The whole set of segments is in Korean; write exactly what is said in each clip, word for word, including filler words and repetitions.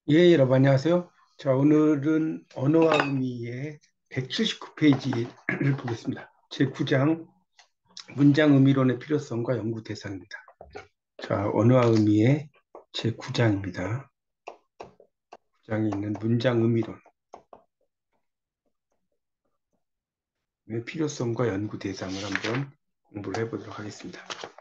예, 여러분 안녕하세요. 자, 오늘은 언어와 의미의 백칠십구 페이지를 보겠습니다. 제구 장 문장 의미론의 필요성과 연구 대상입니다. 자, 언어와 의미의 제구 장입니다. 구 장에 있는 문장 의미론의 필요성과 연구 대상을 한번 공부를 해보도록 하겠습니다.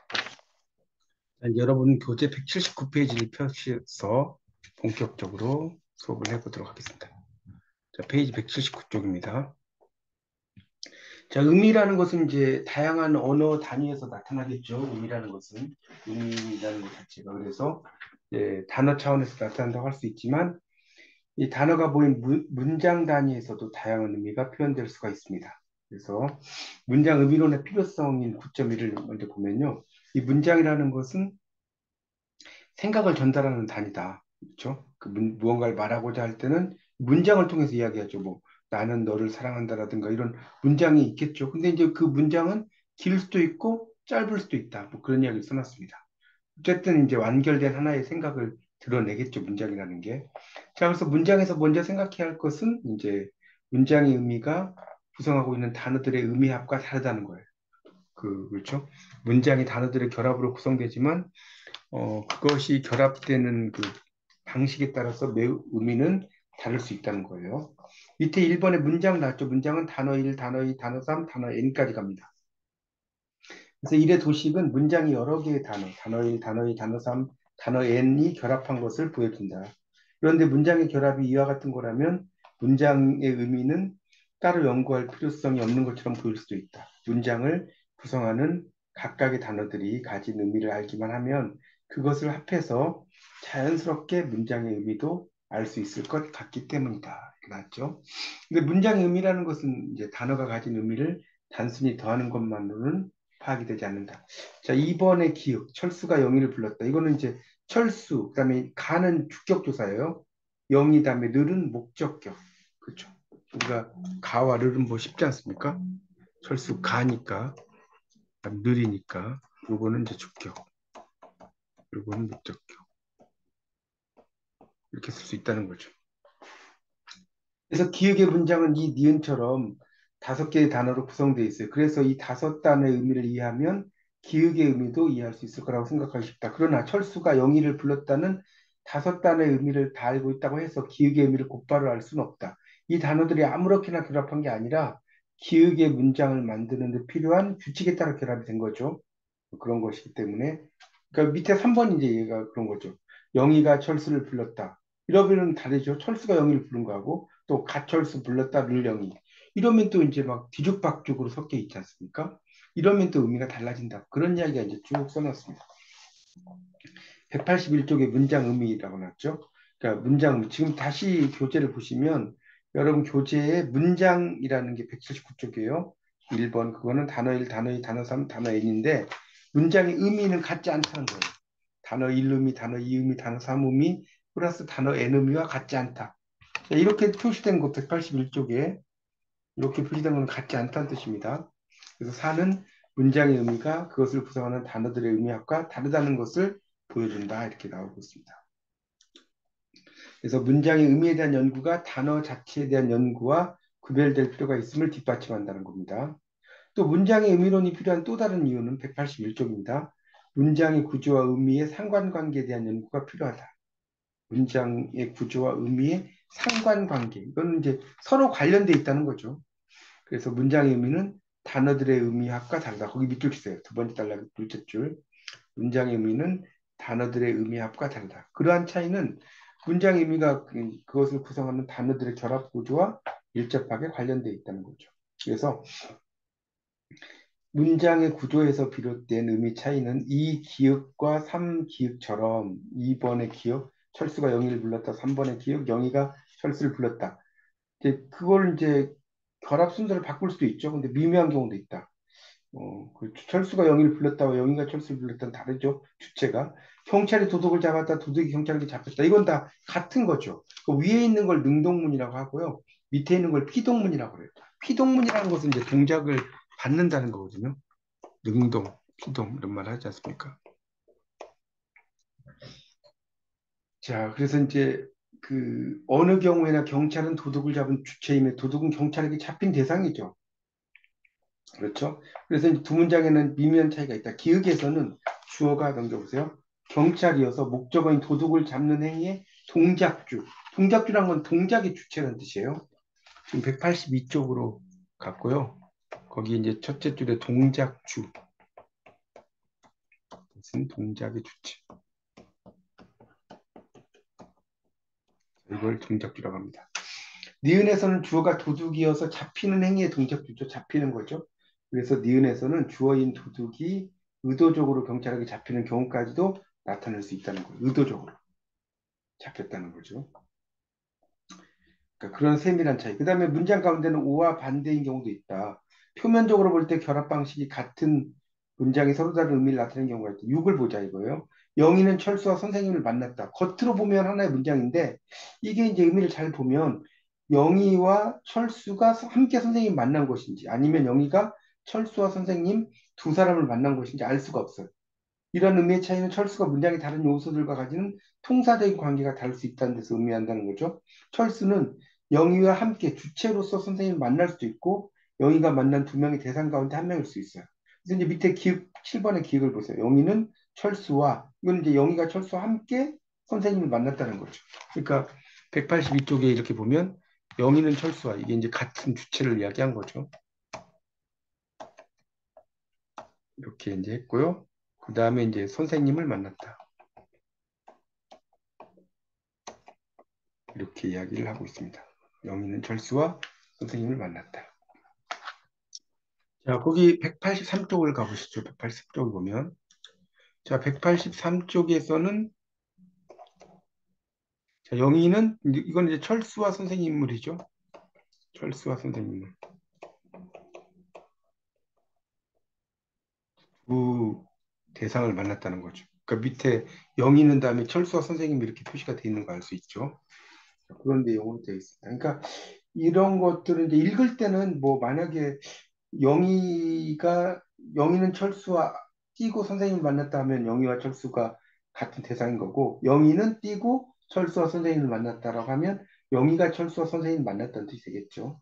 자, 여러분 교재 백칠십구 페이지를 펴셔서 본격적으로 수업을 해보도록 하겠습니다. 자, 페이지 백칠십구 쪽입니다. 자, 의미라는 것은 이제 다양한 언어 단위에서 나타나겠죠. 의미라는 것은 의미라는 것 자체가 그래서 이제 단어 차원에서 나타난다고 할 수 있지만 이 단어가 보인 문, 문장 단위에서도 다양한 의미가 표현될 수가 있습니다. 그래서 문장 의미론의 필요성인 구 점 일을 먼저 보면요. 이 문장이라는 것은 생각을 전달하는 단위다. 그렇죠? 그 문- 무언가를 말하고자 할 때는 문장을 통해서 이야기하죠. 뭐 나는 너를 사랑한다라든가 이런 문장이 있겠죠. 근데 이제 그 문장은 길 수도 있고 짧을 수도 있다. 뭐 그런 이야기를 써놨습니다. 어쨌든 이제 완결된 하나의 생각을 드러내겠죠. 문장이라는 게. 자, 그래서 문장에서 먼저 생각해야 할 것은 이제 문장의 의미가 구성하고 있는 단어들의 의미 합과 다르다는 거예요. 그, 그렇죠? 문장이 단어들의 결합으로 구성되지만 어, 그것이 결합되는 그 방식에 따라서 매우 의미는 다를 수 있다는 거예요. 밑에 일 번에 문장 나왔죠. 문장은 단어 일, 단어 이, 단어 삼, 단어 n까지 갑니다. 그래서 일의 도식은 문장이 여러 개의 단어, 단어 일, 단어 이, 단어 삼, 단어 n이 결합한 것을 보여준다. 그런데 문장의 결합이 이와 같은 거라면 문장의 의미는 따로 연구할 필요성이 없는 것처럼 보일 수도 있다. 문장을 구성하는 각각의 단어들이 가진 의미를 알기만 하면 그것을 합해서 자연스럽게 문장의 의미도 알 수 있을 것 같기 때문이다. 이렇게 나왔죠. 근데 문장의 의미라는 것은 이제 단어가 가진 의미를 단순히 더하는 것만으로는 파악이 되지 않는다. 자, 이 번의 기억, 철수가 영희를 불렀다. 이거는 이제 철수, 그다음에 가는 주격조사예요. 영이 다음에 늘은 목적격. 그렇죠. 우리가 가와 를은 뭐 쉽지 않습니까? 철수 가니까, 그다음 느리니까, 요거는 이제 주격, 요거는 목적격. 이렇게 쓸 수 있다는 거죠. 그래서 기억의 문장은 이 니은처럼 다섯 개의 단어로 구성되어 있어요. 그래서 이 다섯 단어의 의미를 이해하면 기억의 의미도 이해할 수 있을 거라고 생각하기 쉽다. 그러나 철수가 영희를 불렀다는 다섯 단어의 의미를 다 알고 있다고 해서 기억의 의미를 곧바로 알 수는 없다. 이 단어들이 아무렇게나 결합한 게 아니라 기억의 문장을 만드는 데 필요한 규칙에 따라 결합이 된 거죠. 그런 것이기 때문에 그러니까 밑에 삼 번 이제 얘가 그런 거죠. 영희가 철수를 불렀다. 이러면은 다르죠. 철수가 영희를 부른 거하고 또 가철수 불렀다 를 영희. 이러면 또 이제 막 뒤죽박죽으로 섞여 있지 않습니까? 이러면 또 의미가 달라진다. 그런 이야기가 이제 쭉 써놨습니다. 백팔십일 쪽에 문장 의미라고 나왔죠. 그러니까 문장 의미. 지금 다시 교재를 보시면 여러분 교재에 문장이라는 게 백칠십구 쪽이에요. 일 번 그거는 단어 일, 단어 이, 단어 삼, 단어 n인데 문장의 의미는 같지 않다는 거예요. 단어 일 의미, 단어 이 의미, 단어 삼 의미 플러스 단어 n 의미와 같지 않다. 자, 이렇게 표시된 거 백팔십일 쪽에 이렇게 표시된 건 같지 않다는 뜻입니다. 그래서 사는 문장의 의미가 그것을 구성하는 단어들의 의미학과 다르다는 것을 보여준다. 이렇게 나오고 있습니다. 그래서 문장의 의미에 대한 연구가 단어 자체에 대한 연구와 구별될 필요가 있음을 뒷받침한다는 겁니다. 또 문장의 의미론이 필요한 또 다른 이유는 백팔십일 쪽입니다. 문장의 구조와 의미의 상관관계에 대한 연구가 필요하다. 문장의 구조와 의미의 상관관계. 이건 이제 서로 관련돼 있다는 거죠. 그래서 문장의 의미는 단어들의 의미학과 다르다. 거기 밑줄 치세요. 두 번째 달라 둘째 줄. 문장의 의미는 단어들의 의미합과 다르다. 그러한 차이는 문장의 의미가 그- 그것을 구성하는 단어들의 결합 구조와 밀접하게 관련되어 있다는 거죠. 그래서 문장의 구조에서 비롯된 의미 차이는 이 기역과 삼 기역처럼 이 번의 기역, 철수가 영희를 불렀다. 삼 번의 기역, 영희가 철수를 불렀다. 이제 그걸 이제 결합 순서를 바꿀 수도 있죠. 근데 미묘한 경우도 있다. 어, 그 철수가 영희를 불렀다와 영희가 철수를 불렀다는 다르죠. 주체가. 경찰이 도둑을 잡았다, 도둑이 경찰에게 잡혔다. 이건 다 같은 거죠. 그 위에 있는 걸 능동문이라고 하고요. 밑에 있는 걸 피동문이라고 그래요. 피동문이라는 것은 이제 동작을 받는다는 거거든요. 능동, 피동 이런 말 하지 않습니까? 자, 그래서 이제 그 어느 경우에나 경찰은 도둑을 잡은 주체임에 도둑은 경찰에게 잡힌 대상이죠. 그렇죠? 그래서 이제 두 문장에는 미묘한 차이가 있다. 기역에서는 주어가 넘겨보세요. 경찰이어서 목적어인 도둑을 잡는 행위의 동작주. 동작주란 건 동작의 주체라는 뜻이에요. 지금 백팔십이 쪽으로 갔고요. 거기 이제 첫째 줄에 동작주. 무슨 동작의 주체. 이걸 동작주라고 합니다. 니은에서는 주어가 도둑이어서 잡히는 행위의 동작주죠. 잡히는 거죠. 그래서 니은에서는 주어인 도둑이 의도적으로 경찰에게 잡히는 경우까지도 나타낼 수 있다는 거예요. 의도적으로 잡혔다는 거죠. 그러니까 그런 세밀한 차이. 그 다음에 문장 가운데는 오와 반대인 경우도 있다. 표면적으로 볼 때 결합 방식이 같은 문장이 서로 다른 의미를 나타내는 경우가 있다. 육을 보자 이거예요. 영희는 철수와 선생님을 만났다. 겉으로 보면 하나의 문장인데 이게 이제 의미를 잘 보면 영희와 철수가 함께 선생님 만난 것인지 아니면 영희가 철수와 선생님 두 사람을 만난 것인지 알 수가 없어요. 이런 의미의 차이는 철수가 문장의 다른 요소들과 가지는 통사적인 관계가 다를 수 있다는 데서 의미한다는 거죠. 철수는 영희와 함께 주체로서 선생님을 만날 수도 있고 영희가 만난 두 명의 대상 가운데 한 명일 수 있어요. 그래서 이제 밑에 기억, 칠 번의 기억을 보세요. 영희는 철수와 이건 이제 영희가 철수와 함께 선생님을 만났다는 거죠. 그러니까 백팔십이 쪽에 이렇게 보면 영희는 철수와 이게 이제 같은 주체를 이야기한 거죠. 이렇게 이제 했고요. 그 다음에 이제 선생님을 만났다. 이렇게 이야기를 하고 있습니다. 영희는 철수와 선생님을 만났다. 자, 거기 백팔십삼 쪽을 가보시죠. 백팔십 쪽을 보면. 자, 백팔십삼 쪽에서는 자, 영희는 이건 이제 철수와 선생님 인물이죠. 철수와 선생님을. 두 대상을 만났다는 거죠. 그러니까 밑에 영희는 다음에 철수와 선생님 이렇게 표시가 되어 있는 거 알 수 있죠. 그런 내용으로 되어 있습니다. 그러니까 이런 것들은 이제 읽을 때는 뭐 만약에 영희가 영희는 철수와 띄고 선생님을 만났다 하면 영희와 철수가 같은 대상인 거고 영희는 띄고 철수와 선생님을 만났다라고 하면 영희가 철수와 선생님을 만났다는 뜻이 되겠죠.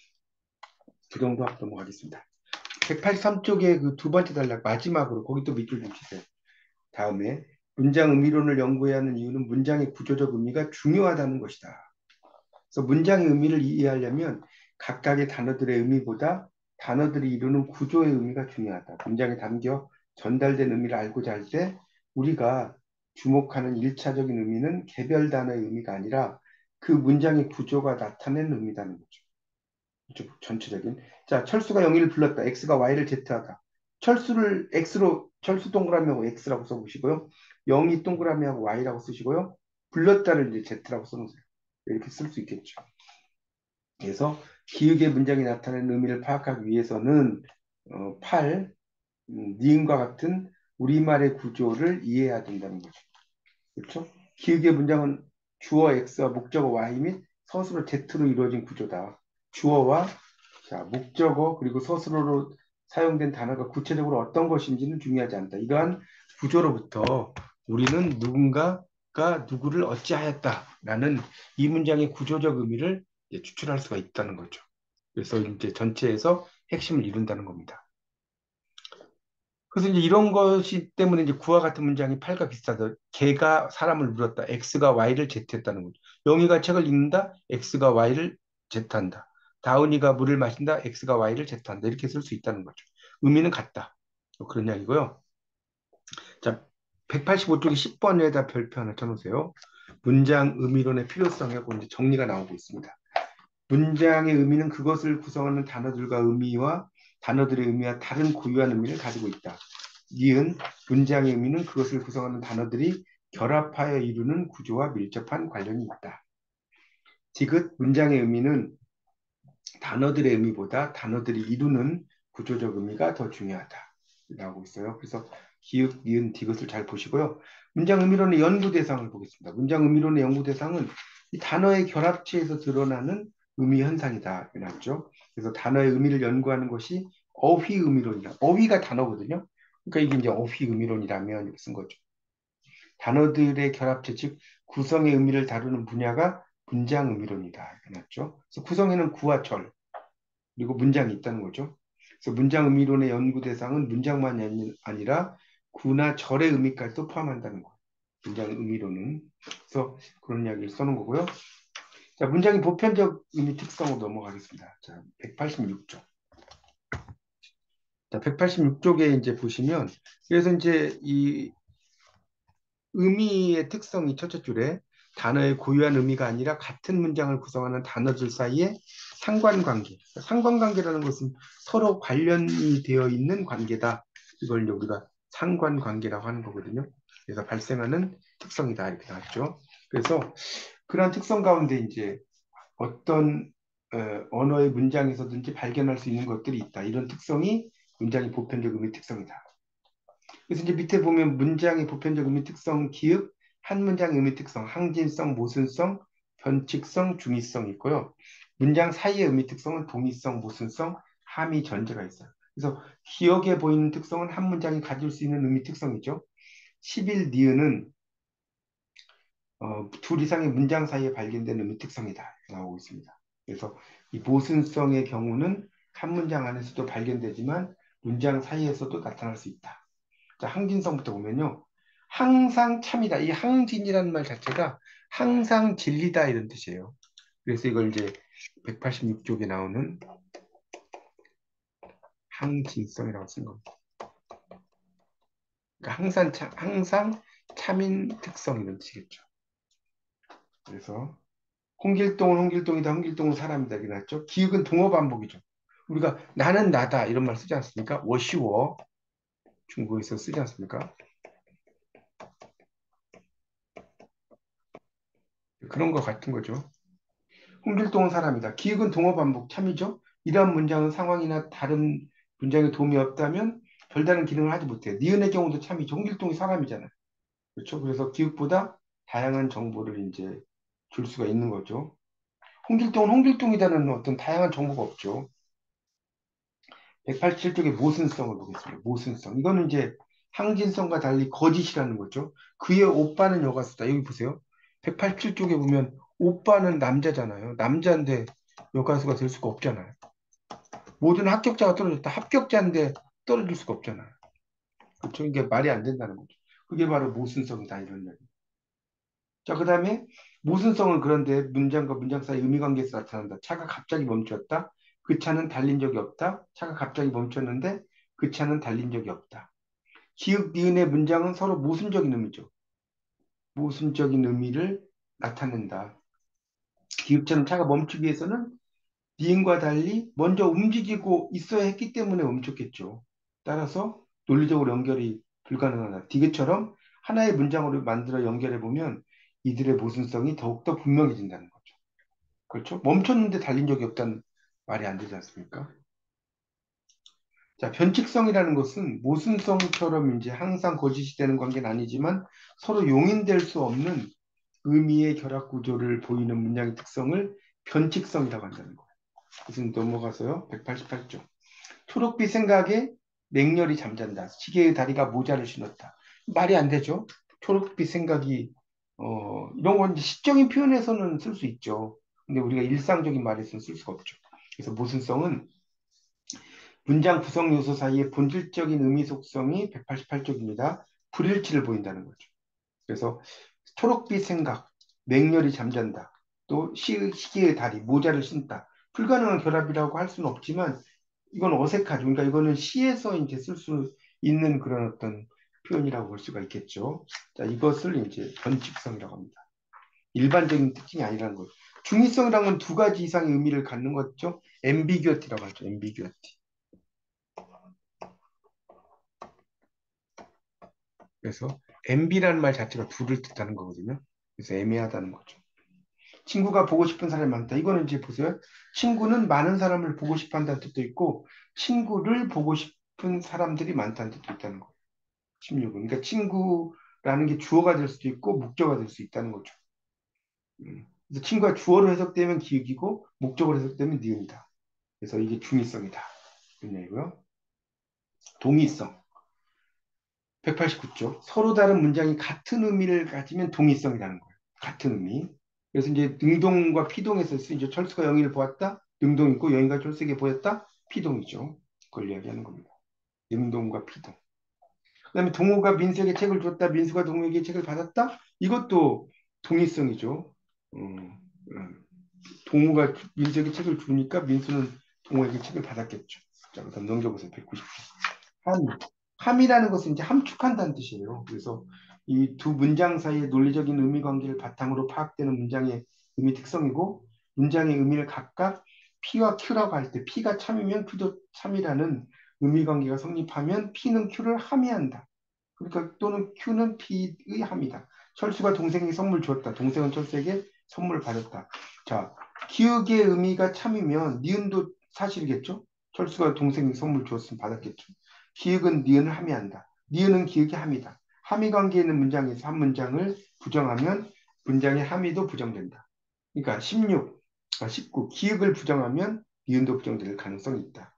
그 정도 하고 넘어가겠습니다. 백팔십삼 쪽에 그 두 번째 단락 마지막으로 거기 또 밑줄 좀 치세요. 다음에 문장 의미론을 연구해야 하는 이유는 문장의 구조적 의미가 중요하다는 것이다. 그래서 문장의 의미를 이해하려면 각각의 단어들의 의미보다 단어들이 이루는 구조의 의미가 중요하다. 문장에 담겨 전달된 의미를 알고자 할 때 우리가 주목하는 일차적인 의미는 개별 단어의 의미가 아니라 그 문장의 구조가 나타낸 의미라는 거죠. 그렇죠? 전체적인. 자, 철수가 영희를 불렀다. X가 Y를 Z하다. 철수를 X로 철수 동그라미하고 X라고 써보시고요. 영희 동그라미하고 Y라고 쓰시고요. 불렀다를 이제 Z라고 써놓으세요. 이렇게 쓸 수 있겠죠. 그래서 기역의 문장이 나타내는 의미를 파악하기 위해서는 어, 팔, 음, 니은과 같은 우리말의 구조를 이해해야 된다는 거죠. 그렇죠? 기역의 문장은 주어 X와 목적어 Y 및 서술어 Z로 이루어진 구조다. 주어와 자, 목적어 그리고 서술어로 사용된 단어가 구체적으로 어떤 것인지는 중요하지 않다. 이러한 구조로부터 우리는 누군가가 누구를 어찌하였다라는 이 문장의 구조적 의미를 이제 추출할 수가 있다는 거죠. 그래서 이제 전체에서 핵심을 이룬다는 겁니다. 그래서 이제 이런 것이 때문에 이제 구와 같은 문장이 팔과 비슷하다. 개가 사람을 물었다. X가 Y를 Z했다는 거죠. 영희가 책을 읽는다. X가 Y를 Z한다. 다은이가 물을 마신다. X가 Y를 Z한다. 이렇게 쓸 수 있다는 거죠. 의미는 같다. 뭐 그런 이야기고요. 자, 백팔십오 쪽에 십 번에다 별표 하나 쳐놓으세요. 문장 의미론의 필요성하고 이제 정리가 나오고 있습니다. 문장의 의미는 그것을 구성하는 단어들과 의미와 단어들의 의미와 다른 고유한 의미를 가지고 있다. 니은 문장의 의미는 그것을 구성하는 단어들이 결합하여 이루는 구조와 밀접한 관련이 있다. 디귿 문장의 의미는 단어들의 의미보다 단어들이 이루는 구조적 의미가 더 중요하다. 라고 있어요. 그래서 기역, 니은, 디귿을 잘 보시고요. 문장 의미론의 연구 대상을 보겠습니다. 문장 의미론의 연구 대상은 이 단어의 결합체에서 드러나는 의미 현상이다. 이랬죠. 그래서 단어의 의미를 연구하는 것이 어휘 의미론이다. 어휘가 단어거든요. 그러니까 이게 이제 어휘 의미론이라면 쓴 거죠. 단어들의 결합체, 즉 구성의 의미를 다루는 분야가 문장 의미론이다. 이렇게 나왔죠. 그래서 구성에는 구와 절, 그리고 문장이 있다는 거죠. 그래서 문장 의미론의 연구 대상은 문장만이 아니- 아니라 구나 절의 의미까지도 포함한다는 거예요. 문장 의미론은. 그래서 그런 이야기를 써놓은 거고요. 자, 문장의 보편적 의미 특성으로 넘어가겠습니다. 자, 백팔십육 쪽. 자, 백팔십육 쪽에 이제 보시면, 그래서 이제 이 의미의 특성이 첫째 줄에 단어의 고유한 의미가 아니라 같은 문장을 구성하는 단어들 사이의 상관관계. 상관관계라는 것은 서로 관련이 되어 있는 관계다. 이걸 우리가 상관관계라고 하는 거거든요. 그래서 발생하는 특성이다. 이렇게 나왔죠. 그래서 그러한 특성 가운데 이제 어떤 어, 언어의 문장에서든지 발견할 수 있는 것들이 있다. 이런 특성이 문장의 보편적 의미 특성이다. 그래서 이제 밑에 보면 문장의 보편적 의미 특성, 기읍, 한 문장의 의미 특성, 항진성, 모순성, 변칙성, 중의성이 있고요. 문장 사이의 의미 특성은 동의성, 모순성, 함의 전제가 있어요. 그래서 기억에 보이는 특성은 한 문장이 가질 수 있는 의미 특성이죠. 십일 니은은 어, 둘 이상의 문장 사이에 발견된 의미 특성이다. 이렇게 나오고 있습니다. 그래서 이 모순성의 경우는 한 문장 안에서도 발견되지만 문장 사이에서도 나타날 수 있다. 자, 항진성부터 보면요. 항상 참이다. 이 항진이라는 말 자체가 항상 진리다 이런 뜻이에요. 그래서 이걸 이제 백팔십육 쪽에 나오는 항진성이라고 쓴 겁니다. 그러니까 항상 참, 항상 참인 특성 이런 뜻이겠죠. 그래서 홍길동은 홍길동이다. 홍길동은 사람이다. 이렇게 나왔죠. 기억은 동어 반복이죠. 우리가 나는 나다 이런 말 쓰지 않습니까? 워시워 중국에서 쓰지 않습니까? 그런 거 같은 거죠. 홍길동은 사람이다. 기억은 동어 반복 참이죠. 이러한 문장은 상황이나 다른 문장에 도움이 없다면 별다른 기능을 하지 못해요. 니은의 경우도 참이죠. 홍길동이 사람이잖아요. 그렇죠? 그래서 기억보다 다양한 정보를 이제 줄 수가 있는 거죠. 홍길동은 홍길동이다는 어떤 다양한 정보가 없죠. 백팔십칠 쪽의 모순성을 보겠습니다. 모순성. 이거는 이제 항진성과 달리 거짓이라는 거죠. 그의 오빠는 여가수다. 여기 보세요. 백팔십칠 쪽에 보면 오빠는 남자잖아요. 남자인데 여가수가 될 수가 없잖아요. 모든 합격자가 떨어졌다. 합격자인데 떨어질 수가 없잖아요. 그렇죠? 이게 말이 안 된다는 거죠. 그게 바로 모순성이다. 이런 얘기. 자, 그 다음에 모순성은 그런데 문장과 문장 사이 의미관계에서 나타난다. 차가 갑자기 멈췄다. 그 차는 달린 적이 없다. 차가 갑자기 멈췄는데 그 차는 달린 적이 없다. 기역, 니은의 문장은 서로 모순적인 의미죠. 모순적인 의미를 나타낸다. 기역처럼 차가 멈추기 위해서는 니은과 달리 먼저 움직이고 있어야 했기 때문에 멈췄겠죠. 따라서 논리적으로 연결이 불가능하다. 디귿처럼 하나의 문장으로 만들어 연결해 보면 이들의 모순성이 더욱더 분명해진다는 거죠. 그렇죠? 멈췄는데 달린 적이 없다는 말이 안 되지 않습니까? 자, 변칙성이라는 것은 모순성처럼 이제 항상 거짓이 되는 관계는 아니지만 서로 용인될 수 없는 의미의 결합 구조를 보이는 문장의 특성을 변칙성이라고 한다는 거예요. 무슨 넘어가서요. 백팔십팔 쪽. 초록빛 생각에 맹렬히 잠잔다. 시계의 다리가 모자를 신었다. 말이 안 되죠. 초록빛 생각이 어, 이런 건 이제 시적인 표현에서는 쓸 수 있죠. 근데 우리가 일상적인 말에서는 쓸 수가 없죠. 그래서 모순성은 문장 구성 요소 사이의 본질적인 의미 속성이 백팔십팔 쪽입니다. 불일치를 보인다는 거죠. 그래서 초록빛 생각, 맹렬히 잠잔다. 또 시, 시계의 다리, 모자를 신다. 불가능한 결합이라고 할 수는 없지만 이건 어색하죠. 그러니까 이거는 시에서 이제 쓸 수 있는 그런 어떤 표현이라고 볼 수가 있겠죠. 자, 이것을 이제 변칙성이라고 합니다. 일반적인 특징이 아니라는 거죠. 중의성이라는 건 두 가지 이상의 의미를 갖는 거죠. 앰비규어티라고 하죠. 앰비규어티. 그래서 엠비라는 말 자체가 둘을 뜻하는 거거든요. 그래서 애매하다는 거죠. 친구가 보고 싶은 사람이 많다. 이거는 이제 보세요. 친구는 많은 사람을 보고 싶어 한다는 뜻도 있고, 친구를 보고 싶은 사람들이 많다는 뜻도 있다는 거예요. 십육은. 그러니까 친구라는 게 주어가 될 수도 있고, 목적어가 될 수 있다는 거죠. 음. 그래서 친구가 주어로 해석되면 기억이고, 목적어로 해석되면 니은이다. 그래서 이게 중의성이다. 이런 얘기고요. 동의성. 백팔십구 쪽. 서로 다른 문장이 같은 의미를 가지면 동의성이라는 거예요. 같은 의미. 그래서 이제 능동과 피동에서 이제 철수가 영희를 보았다. 능동 있고 영희가 철수에게 보였다. 피동이죠. 그걸 이야기하는 겁니다. 능동과 피동. 그다음에 동호가 민수에게 책을 줬다. 민수가 동호에게 책을 받았다. 이것도 동의성이죠. 음, 음. 동호가 민수에게 책을 주니까 민수는 동호에게 책을 받았겠죠. 자, 그다음 넘겨보세요. 백구십 쪽. 함. 함이라는 것은 이제 함축한다는 뜻이에요. 그래서 이 두 문장 사이의 논리적인 의미 관계를 바탕으로 파악되는 문장의 의미 특성이고, 문장의 의미를 각각 P와 Q라고 할 때 P가 참이면 Q도 참이라는 의미 관계가 성립하면 P는 Q를 함의한다. 그러니까 또는 Q는 P의 함이다. 철수가 동생에게 선물 주었다. 동생은 철수에게 선물을 받았다. 자, 기억의 의미가 참이면 니은도 사실이겠죠? 철수가 동생에게 선물 주었으면 받았겠죠. 기억은 니은을 함의한다. 니은은 기억의 함이다. 함의 관계에 있는 문장에서 한 문장을 부정하면 문장의 함의도 부정된다. 그러니까 십육, 아, 십구, 기억을 부정하면 니은도 부정될 가능성이 있다.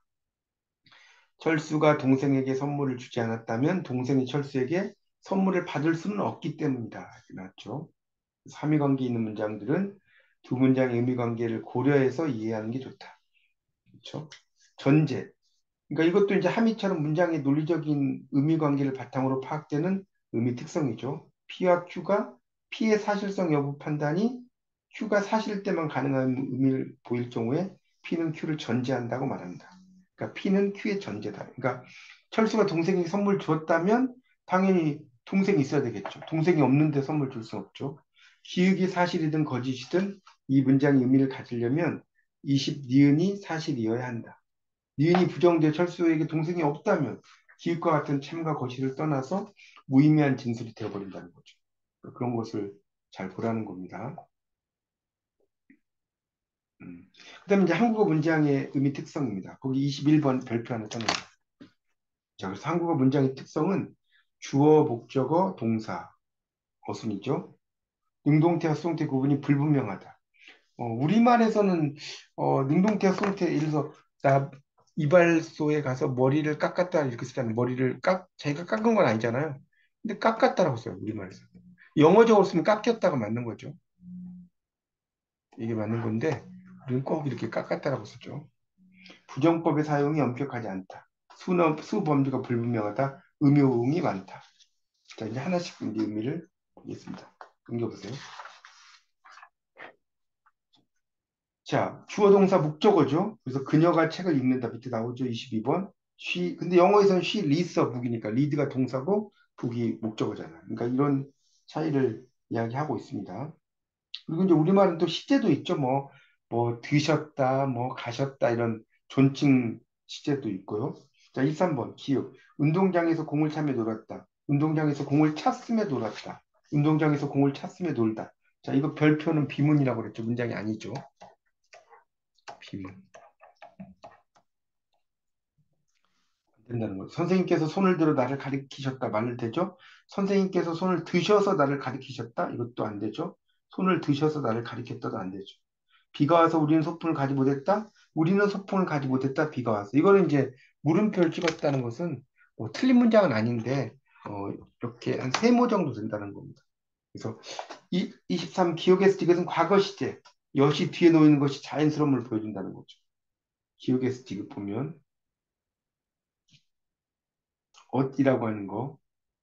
철수가 동생에게 선물을 주지 않았다면 동생이 철수에게 선물을 받을 수는 없기 때문이다. 이렇게 나왔죠. 삼위관계 있는 문장들은 두 문장의 의미관계를 고려해서 이해하는 게 좋다. 그렇죠? 전제. 그러니까 이것도 이제 함의처럼 문장의 논리적인 의미관계를 바탕으로 파악되는 의미 특성이죠. P와 Q가 P의 사실성 여부 판단이 Q가 사실일 때만 가능한 의미를 보일 경우에 P는 Q를 전제한다고 말한다. 그러니까 P는 Q의 전제다. 그러니까 철수가 동생에게 선물 주었다면 당연히 동생이 있어야 되겠죠. 동생이 없는데 선물 줄 수 없죠. 기억이 사실이든 거짓이든 이 문장의 의미를 가지려면 이십 니은이 사실이어야 한다. 니은이 부정돼 철수에게 동생이 없다면 기억과 같은 참과 거짓을 떠나서 무의미한 진술이 되어버린다는 거죠. 그런 것을 잘 보라는 겁니다. 음. 그다음에 이제 한국어 문장의 의미 특성입니다. 거기 이십일 번 별표 하나 써놓습니다. 자, 그래서 한국어 문장의 특성은 주어, 목적어, 동사, 어순이죠. 능동태와 수동태 구분이 불분명하다. 어, 우리말에서는 어, 능동태와 수동태, 예를 들어서 나 이발소에 가서 머리를 깎았다 이렇게 쓰잖아요. 머리를 깎, 자기가 깎은 건 아니잖아요. 근데 깎았다라고 써요, 우리말에서. 영어적으로 쓰면 깎였다가 맞는 거죠. 이게 맞는 건데 우리는 꼭 이렇게 깎았다라고 쓰죠. 부정법의 사용이 엄격하지 않다. 수너, 수범주가 불분명하다. 음요음이 많다. 자, 이제 하나씩 이제 의미를 보겠습니다. 넘겨보세요. 자, 주어 동사 목적어죠. 그래서 그녀가 책을 읽는다 밑에 나오죠. 이십이 번. she, 근데 영어에서는 she reads a book이니까 read가 동사고 book이 목적어잖아요. 그러니까 이런 차이를 이야기하고 있습니다. 그리고 이제 우리말은 또 시제도 있죠. 뭐, 뭐, 드셨다, 뭐, 가셨다, 이런 존칭 시제도 있고요. 자, 십삼 번, 기억. 운동장에서 공을 차며 놀았다. 운동장에서 공을 찼으며 놀았다. 운동장에서 공을 찼으며 놀다. 자, 이거 별표는 비문이라고 그랬죠. 문장이 아니죠. 비문. 된다는 거예요. 선생님께서 손을 들어 나를 가리키셨다. 말을 되죠? 선생님께서 손을 드셔서 나를 가리키셨다. 이것도 안 되죠. 손을 드셔서 나를 가리켰다도 안 되죠. 비가 와서 우리는 소풍을 가지 못했다. 우리는 소풍을 가지 못했다. 비가 와서. 이거는 이제 물음표를 찍었다는 것은 뭐 틀린 문장은 아닌데 어, 이렇게 한 세 모 정도 된다는 겁니다. 그래서 이, 이십삼 기억에서 이것은 과거 시제. 여시 뒤에 놓이는 것이 자연스러움을 보여준다는 거죠. 기억에서 지금 보면 엇이라고 하는 거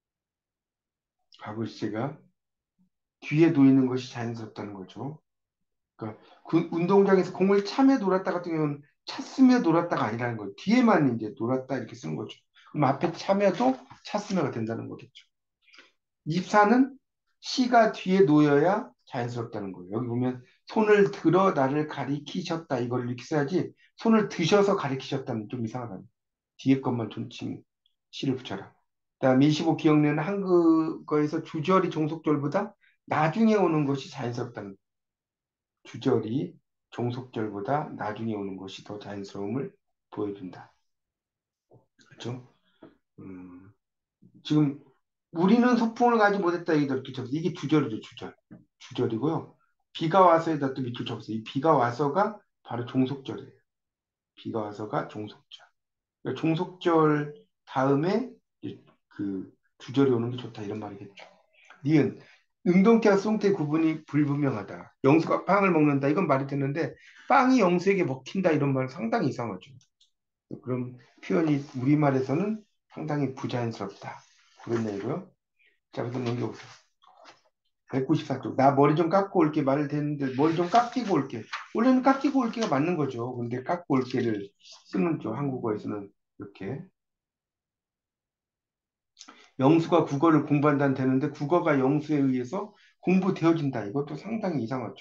과거 시제가 뒤에 놓이는 것이 자연스럽다는 거죠. 그러니까 그 운동장에서 공을 차며 놀았다 같은 경우는 찼으며 놀았다가 아니라는 거예요. 뒤에만 이제 놀았다 이렇게 쓰는 거죠. 그럼 앞에 차며도 찼으며가 된다는 거겠죠. 이십사는 시가 뒤에 놓여야 자연스럽다는 거예요. 여기 보면 손을 들어 나를 가리키셨다 이걸 이렇게 써야지 손을 드셔서 가리키셨다는 좀 이상하다. 뒤에 것만 존칭 시를 붙여라. 그다음에 이십오 기억내는 한국어에서 주절이 종속절보다 나중에 오는 것이 자연스럽다는 주절이 종속절보다 나중에 오는 것이 더 자연스러움을 보여준다. 그렇죠? 음, 지금 우리는 소풍을 가지 못했다 이렇게 적었어요. 이게 주절이죠, 주절. 주절이고요. 비가 와서에다 또 밑줄 적었어요. 이 비가 와서가 바로 종속절이에요. 비가 와서가 종속절. 그러니까 종속절 다음에 이제 그 주절이 오는 게 좋다 이런 말이겠죠. 니은 능동태와 수동태 구분이 불분명하다. 영수가 빵을 먹는다. 이건 말이 되는데 빵이 영수에게 먹힌다 이런 말은 상당히 이상하죠. 그럼 표현이 우리말에서는 상당히 부자연스럽다. 그런 얘기고요. 자, 그래서 넘겨보세요. 백구십사 쪽. 나 머리 좀 깎고 올게 말을 됐는데 머리 좀 깎이고 올게. 원래는 깎이고 올게가 맞는 거죠. 근데 깎고 올게를 쓰는 죠. 한국어에서는 이렇게. 영수가 국어를 공부한다는 되는데 국어가 영수에 의해서 공부되어진다. 이것도 상당히 이상하죠.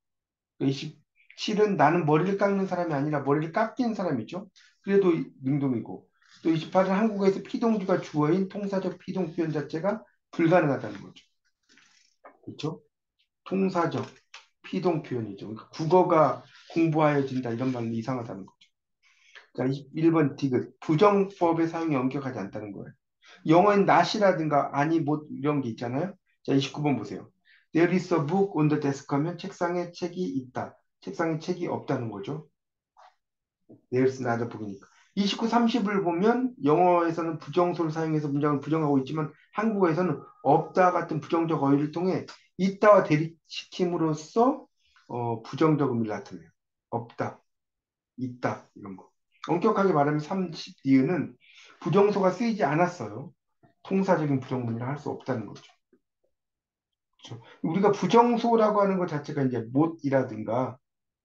이십칠은 나는 머리를 깎는 사람이 아니라 머리를 깎이는 사람이죠. 그래도 능동이고. 또 이십팔은 한국어에서 피동주가 주어인 통사적 피동 표현 자체가 불가능하다는 거죠. 그렇죠? 통사적 피동 표현이죠. 그러니까 국어가 공부하여진다 이런 말은 이상하다는 거죠. 자, 일 번 디귿. 부정법의 사용이 엄격하지 않다는 거예요. 영어엔 not이라든가 아니 못 이런 게 있잖아요. 자, 이십구 번 보세요. There is a book on the desk 하면 책상에 책이 있다. 책상에 책이 없다는 거죠. There's not a book이니까. 이십구, 삼십을 보면 영어에서는 부정소를 사용해서 문장을 부정하고 있지만 한국어에서는 없다 같은 부정적 어휘를 통해 있다와 대립시킴으로써 어, 부정적 의미를 나타내요. 없다, 있다 이런 거. 엄격하게 말하면 삼십 니은은 부정소가 쓰이지 않았어요. 통사적인 부정문이라 할 수 없다는 거죠. 그렇죠? 우리가 부정소라고 하는 것 자체가 이제 못이라든가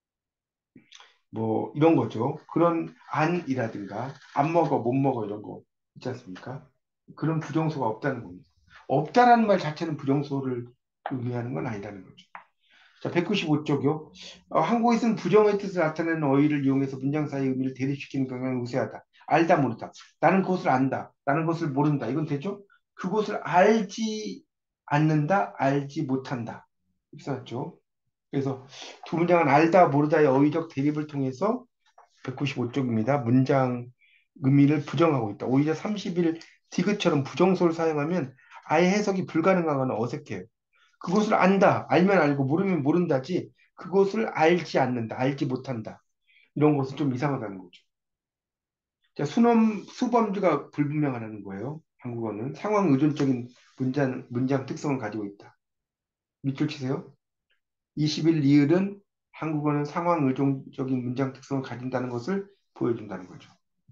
뭐 이런 거죠. 그런 안이라든가 안 먹어, 못 먹어 이런 거 있지 않습니까? 그런 부정소가 없다는 겁니다. 없다라는 말 자체는 부정소를 의미하는 건 아니라는 거죠. 자, 백구십오 쪽이요. 어, 한국에서는 부정의 뜻을 나타내는 어휘를 이용해서 문장 사이의 의미를 대립시키는 경향이 우세하다. 알다 모르다. 나는 그것을 안다. 나는 그것을 모른다. 이건 되죠? 그것을 알지 않는다. 알지 못한다. 이렇게 써놨죠. 그래서 두 문장은 알다 모르다의 어휘적 대립을 통해서 백구십오 쪽입니다. 문장 의미를 부정하고 있다. 오히려 삼십일 디귿처럼 부정소를 사용하면 아예 해석이 불가능하거나 어색해요. 그것을 안다. 알면 알고 모르면 모른다지. 그것을 알지 않는다. 알지 못한다. 이런 것은 좀 이상하다는 거죠. 자, 수놈, 수범주가 불분명하다는 거예요. 한국어는 상황 의존적인 문장, 문장 특성을 가지고 있다. 밑줄 치세요. 이십일 리을은 한국어는 상황 의존적인 문장 특성을 가진다는 것을 보여준다는 거죠.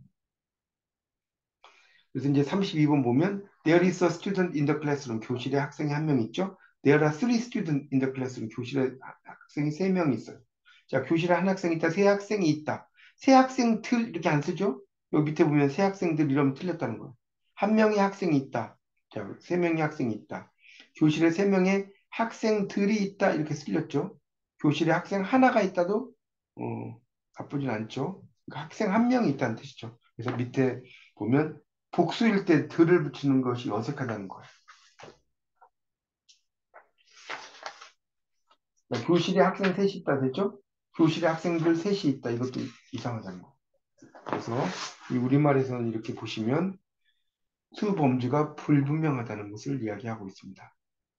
그래서 이제 삼십이 번 보면 There is a student in the classroom. 교실에 학생이 한 명 있죠. There are three students in the classroom. 교실에 학생이 세 명 있어요. 자, 교실에 한 학생이 있다. 세 학생이 있다. 세 학생들 이렇게 안 쓰죠? 여기 밑에 보면 세 학생들 이러면 틀렸다는 거예요. 한 명의 학생이 있다. 자, 세 명의 학생이 있다. 교실에 세 명의 학생들이 있다. 이렇게 쓸렸죠. 교실에 학생 하나가 있다도 어, 나쁘진 않죠. 그러니까 학생 한 명이 있다는 뜻이죠. 그래서 밑에 보면 복수일 때 들을 붙이는 것이 어색하다는 거예요. 그러니까 교실에 학생 셋이 있다 됐죠? 교실에 학생들 셋이 있다. 이것도 이상하다는 거. 그래서 이 우리말에서는 이렇게 보시면 수범주가 불분명하다는 것을 이야기하고 있습니다.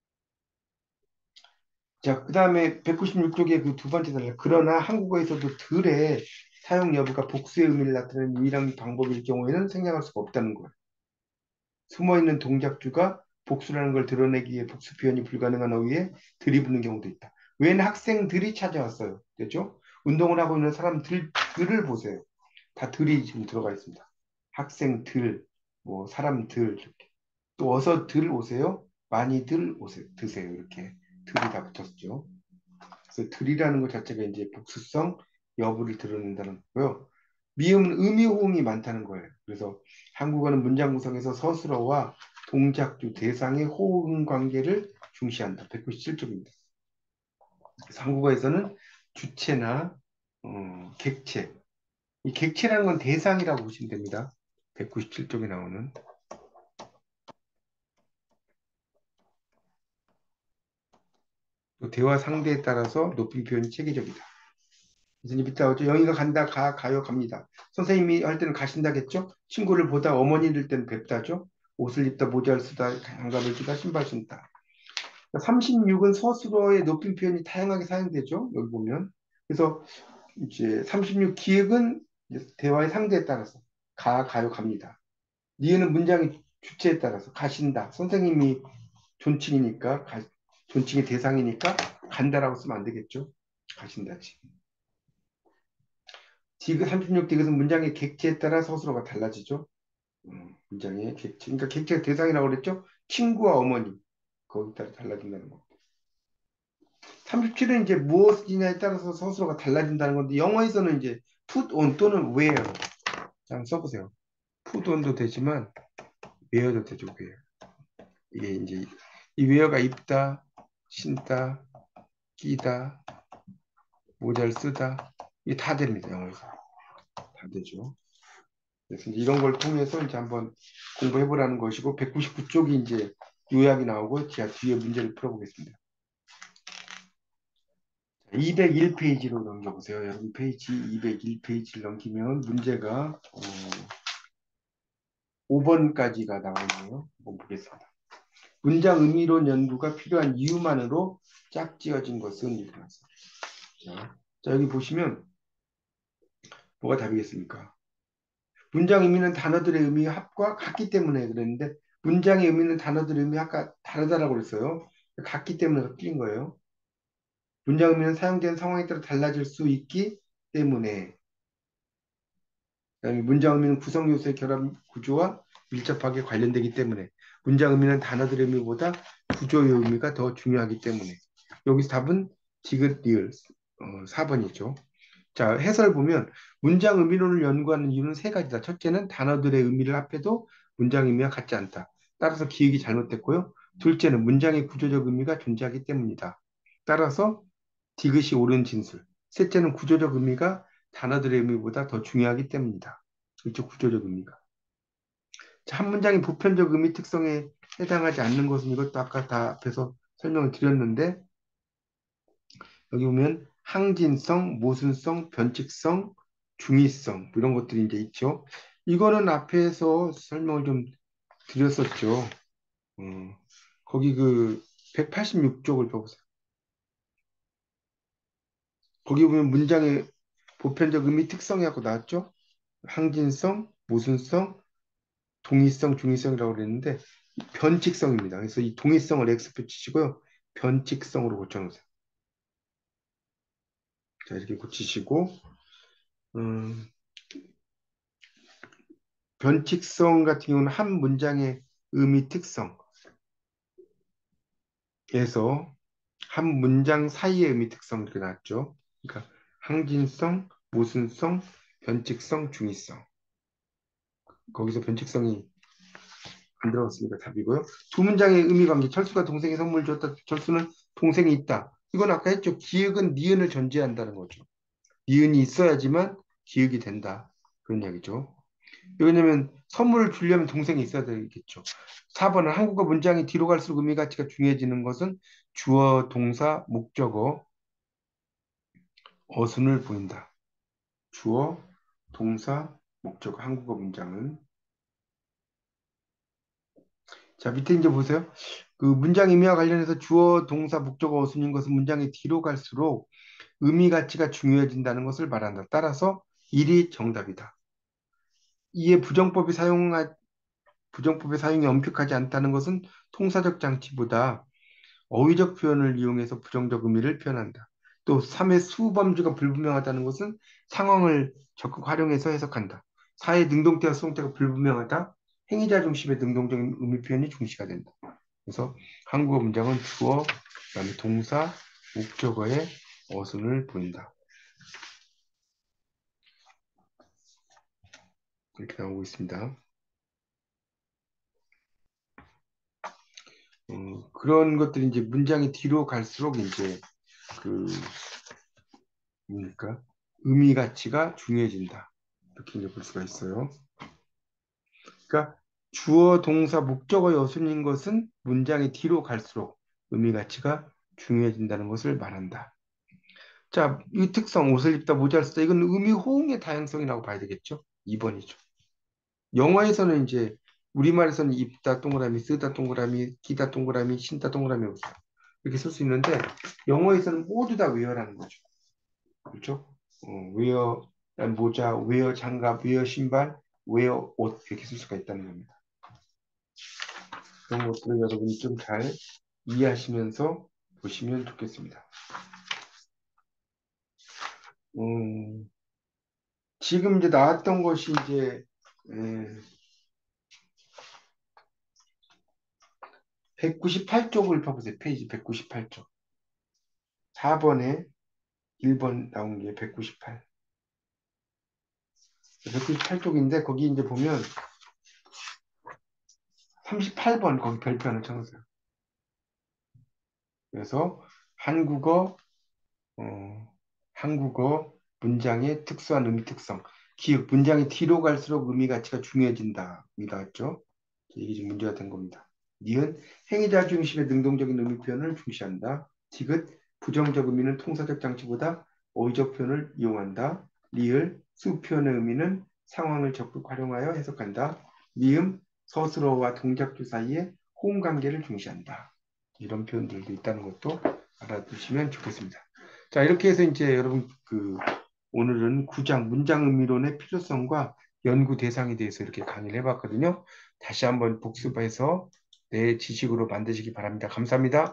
자, 그 다음에 백구십육 쪽에 그 두 번째 단락. 그러나 한국어에서도 들의 사용 여부가 복수의 의미를 나타내는 유일한 방법일 경우에는 생략할 수가 없다는 거예요. 숨어있는 동작주가 복수라는 걸 드러내기 위해 복수 표현이 불가능한 어휘에 들이붙는 경우도 있다. 웬 학생들이 찾아왔어요. 됐죠? 운동을 하고 있는 사람들을 보세요. 다 들이 지금 들어가 있습니다. 학생들, 뭐 사람들 이렇게. 또 어서들 오세요. 많이들 오세요. 드세요. 이렇게 들이 다 붙었죠. 그래서 들이라는 것 자체가 이제 복수성 여부를 드러낸다는 거고요. 미음은 의미 호응이 많다는 거예요. 그래서 한국어는 문장 구성에서 서술어와 동작주, 대상의 호응 관계를 중시한다. 백구십칠 쪽입니다. 그래서 한국어에서는 주체나 어, 객체, 이 객체라는 건 대상이라고 보시면 됩니다. 백구십칠 쪽에 나오는 또 대화 상대에 따라서 높임 표현이 체계적이다. 그래서 이제 밑에 나오죠. 영희가 간다, 가, 가요, 갑니다. 선생님이 할 때는 가신다겠죠? 친구를 보다 어머니들 때는 뵙다죠? 옷을 입다, 모자를 쓰다, 장갑을 끼다, 신발 신다. 삼십육은 서술어의 높임 표현이 다양하게 사용되죠. 여기 보면. 그래서 이제 삼십육 기획은 이제 대화의 상대에 따라서 가, 가요, 갑니다. 니은은 문장의 주체에 따라서 가신다. 선생님이 존칭이니까 가, 존칭의 대상이니까 간다라고 쓰면 안 되겠죠. 가신다지. 디귿 삼십육 디귿은 문장의 객체에 따라 서술어가 달라지죠. 음, 문장의 객체. 그러니까 객체가 대상이라고 그랬죠. 친구와 어머니. 거기에 따라 달라진다는 거. 삼십칠은 이제 무엇이냐에 따라서 서술어가 달라진다는 건데 영어에서는 이제 put on 또는 wear. 자, 한번 써보세요. put on도 되지만 wear도 되죠. wear. 이게 이제 이 wear가 입다, 신다, 끼다, 모자를 쓰다 이게 다 됩니다. 영어에서 다 되죠. 그래서 이제 이런 걸 통해서 이제 한번 공부해 보라는 것이고 백구십구 쪽이 이제 요약이 나오고 제가 뒤에 문제를 풀어보겠습니다. 이백일 페이지로 넘겨보세요. 여러분 페이지 이백일 페이지를 넘기면 문제가 어, 오 번까지가 나오네요. 한번 보겠습니다. 문장 의미론 연구가 필요한 이유만으로 짝지어진 것은 이렇게 나왔어요. 자, 자, 여기 보시면 뭐가 답이겠습니까? 문장 의미는 단어들의 의미의 합과 같기 때문에 그랬는데 문장의 의미는 단어들의 의미 아까 다르다라고 그랬어요. 같기 때문에 틀린 거예요. 문장 의미는 사용된 상황에 따라 달라질 수 있기 때문에 그다음에 문장 의미는 구성 요소의 결합 구조와 밀접하게 관련되기 때문에 문장 의미는 단어들의 의미보다 구조의 의미가 더 중요하기 때문에 여기서 답은 디귿 리을 어, 사 번이죠. 자, 해설 보면 문장 의미론을 연구하는 이유는 세 가지다. 첫째는 단어들의 의미를 합해도 문장 의미와 같지 않다. 따라서 기억이 잘못됐고요. 둘째는 문장의 구조적 의미가 존재하기 때문이다. 따라서 디귿이 옳은 진술. 셋째는 구조적 의미가 단어들의 의미보다 더 중요하기 때문이다. 이쪽 구조적 의미가. 자, 한 문장의 보편적 의미 특성에 해당하지 않는 것은 이것도 아까 다 앞에서 설명을 드렸는데 여기 보면 항진성, 모순성, 변칙성, 중의성 뭐 이런 것들이 이제 있죠. 이거는 앞에서 설명을 좀 드렸었죠. 음, 거기 그 백팔십육 쪽을 펴보세요. 거기 보면 문장의 보편적 의미 특성이라고 나왔죠. 항진성, 모순성, 동의성, 중의성이라고 그랬는데 변칙성입니다. 그래서 이 동의성을 X표 치시고요. 변칙성으로 고쳐놓으세요. 자, 이렇게 고치시고 음, 변칙성 같은 경우는 한 문장의 의미 특성에서 한 문장 사이의 의미 특성 이렇게 나왔죠. 그러니까 항진성, 모순성, 변칙성, 중의성. 거기서 변칙성이 안 들어갔으니까 답이고요. 두 문장의 의미 관계. 철수가 동생이 선물 줬다. 철수는 동생이 있다. 이건 아까 했죠. 기억은 니은을 전제한다는 거죠. 니은이 있어야지만 기억이 된다. 그런 이야기죠. 왜냐면 선물을 주려면 동생이 있어야 되겠죠. 사 번은 한국어 문장이 뒤로 갈수록 의미 가치가 중요해지는 것은 주어, 동사, 목적어, 어순을 보인다. 주어, 동사, 목적어, 한국어 문장은. 자, 밑에 이제 보세요. 그 문장 의미와 관련해서 주어, 동사, 목적어, 어순인 것은 문장이 뒤로 갈수록 의미 가치가 중요해진다는 것을 말한다. 따라서 일이 정답이다. 이에 부정법이 사용하, 부정법의 사용이 엄격하지 않다는 것은 통사적 장치보다 어휘적 표현을 이용해서 부정적 의미를 표현한다. 또 삼의 수범주가 불분명하다는 것은 상황을 적극 활용해서 해석한다. 사의 능동태와 수동태가 불분명하다. 행위자 중심의 능동적인 의미 표현이 중시가 된다. 그래서 한국어 문장은 주어, 그다음에 동사, 목적어의 어순을 보인다. 이렇게 나오고 있습니다. 음, 그런 것들이 이제 문장이 뒤로 갈수록 이제 그 뭡니까? 의미 가치가 중요해진다. 이렇게 이제 볼 수가 있어요. 그러니까 주어, 동사, 목적어의 어순인 것은 문장이 뒤로 갈수록 의미 가치가 중요해진다는 것을 말한다. 자, 이 특성, 옷을 입다, 모자를 쓰다, 이건 의미 호응의 다양성이라고 봐야 되겠죠? 이 번이죠. 영어에서는 이제 우리말에서는 입다 동그라미, 쓰다 동그라미, 끼다 동그라미, 신다 동그라미 이렇게 쓸 수 있는데 영어에서는 모두 다 웨어라는 거죠. 그렇죠? 어, 웨어 모자, 웨어 장갑, 웨어 신발, 웨어 옷 이렇게 쓸 수가 있다는 겁니다. 그런 것들을 여러분이 좀 잘 이해하시면서 보시면 좋겠습니다. 음, 지금 이제 나왔던 것이 이제 음, 백구십팔 쪽을 펴보세요. 페이지 백구십팔 쪽. 사 번에 일 번 나온 게 백구십팔. 백구십팔 쪽인데 거기 이제 보면 삼십팔 번 거기 별표 하나 쳐놓으세요. 그래서 한국어 어, 한국어 문장의 특수한 의미 특성. 기억, 문장이 뒤로 갈수록 의미 가치가 중요해진다. 이게 나왔죠? 이게 지금 문제가 된 겁니다. 니은 행위자 중심의 능동적인 의미 표현을 중시한다. 디귿 부정적 의미는 통사적 장치보다 어휘적 표현을 이용한다. 리을 수 표현의 의미는 상황을 적극 활용하여 해석한다. 미음 서술어와 동작조 사이에 호응 관계를 중시한다. 이런 표현들도 있다는 것도 알아두시면 좋겠습니다. 자, 이렇게 해서 이제 여러분 그 오늘은 구장 문장 의미론의 필요성과 연구 대상에 대해서 이렇게 강의를 해봤거든요. 다시 한번 복습해서 내 지식으로 만드시기 바랍니다. 감사합니다.